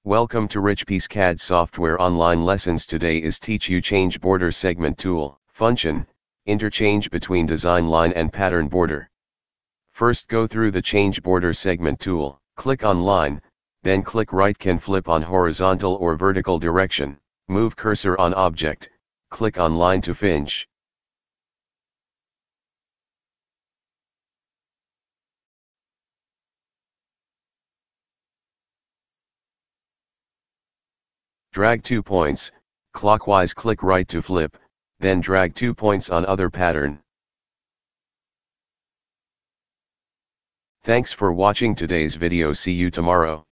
Welcome to Richpeace CAD software online lessons. Today is teach you change border segment tool, function, interchange between design line and pattern border. First go through the change border segment tool, click on line, then click right can flip on horizontal or vertical direction, move cursor on object, click on line to finish. Drag 2 points, clockwise click right to flip, then drag 2 points on other pattern. Thanks for watching today's video. See you tomorrow.